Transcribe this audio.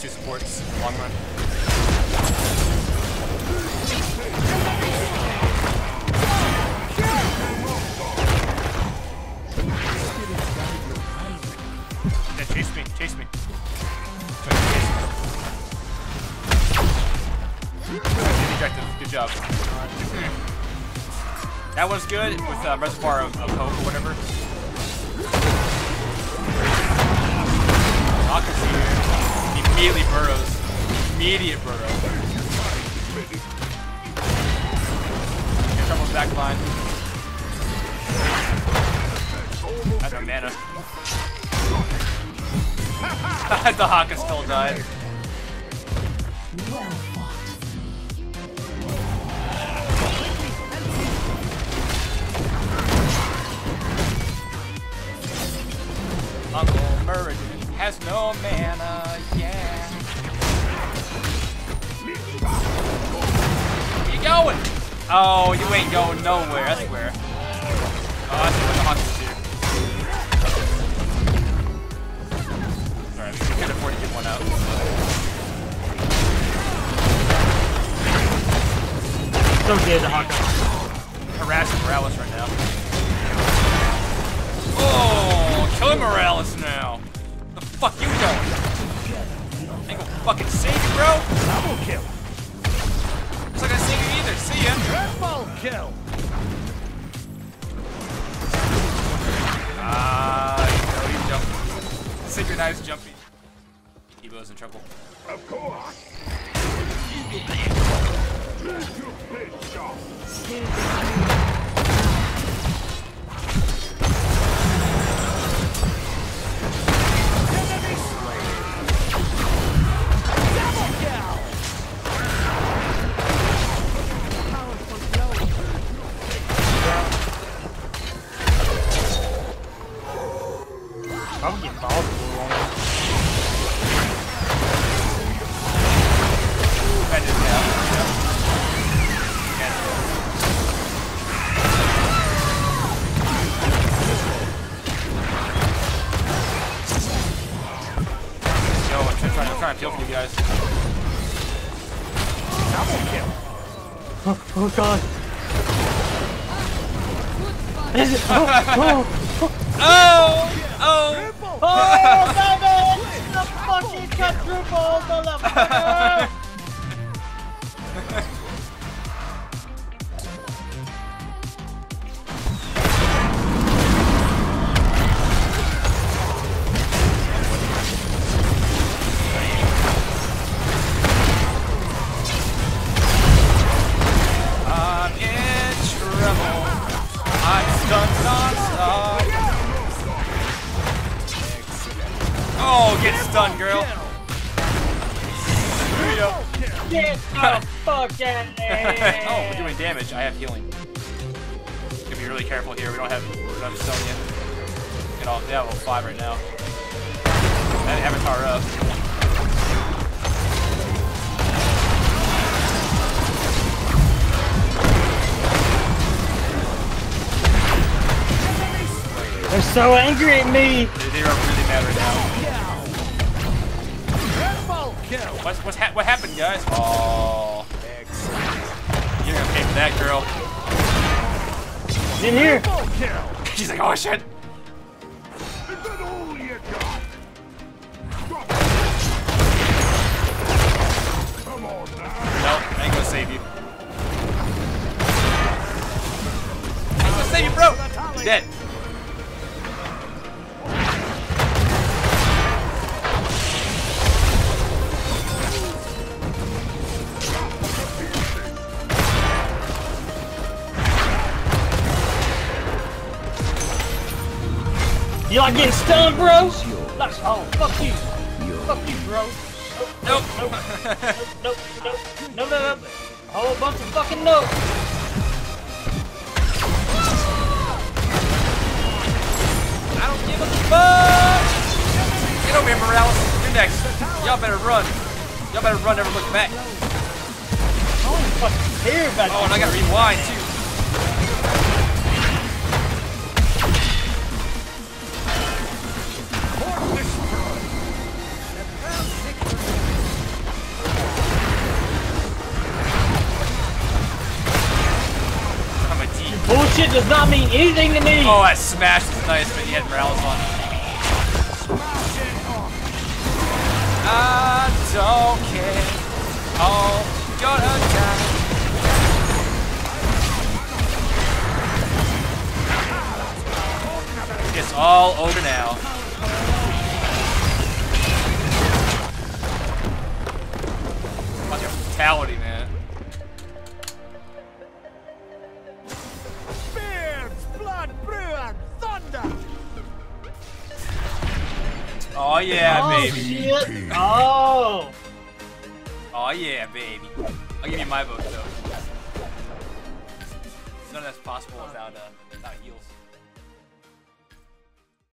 two supports in the long run. Yeah, chase me, chase me. Good job. That was good with Reservoir of Hope or whatever. Arthas here. Immediately burrows. Immediate burrow. Get trouble back line. That's no mana. The Hawkins still died. Uncle Muradin has no mana, yeah. Where you going? Oh, you ain't going nowhere, I swear. Oh, I see what the Hawks is here. Alright, we can afford to get one out. So good, the Hawks. Harassing Morales right now. Oh, kill Morales now. The fuck you doing? I ain't gonna fucking save you, bro. Double kill. Looks like I save you either. See ya. Triple kill. He's jumping. Synchronized jumping. Evo's in trouble. Of course. I'm getting balls. I'm trying to feel for you guys. Double kill. Oh god. Oh, baby! The fucking quadruple, motherfucker! I'm in trouble. I'm stunned non-stop. Oh, get stunned, girl. Get the fuck out of here! Oh, we're doing damage. I have healing. Gotta be really careful here. We don't have stone yet. Get all, yeah, level 5 right now. And Avatar up. They're so angry at me! They are really mad right now. What happened, guys? Oh, you're gonna pay for that, girl. He's in here! She's like, oh shit. Nope, I ain't gonna save you. I ain't gonna save you, bro. You're dead. You like getting stunned, bro? Like, oh, fuck you. Fuck you, bro. Nope. Nope. Nope. A whole bunch of fucking nope. I don't give a fuck. Get over here, Morales. You're next. Y'all better run. Y'all better run, never look back. I don't fucking care about Oh, and I gotta rewind, too. shit does not mean anything to me. Oh, that smash is nice, but he had morales on. I don't care. Oh, gonna die. It's all over now. Watch your fatality, man. Beards, blood, brew, thunder. Oh yeah, Oh, baby. shit. Oh. Oh yeah, baby. I'll give you my vote though. None of that's possible without heals.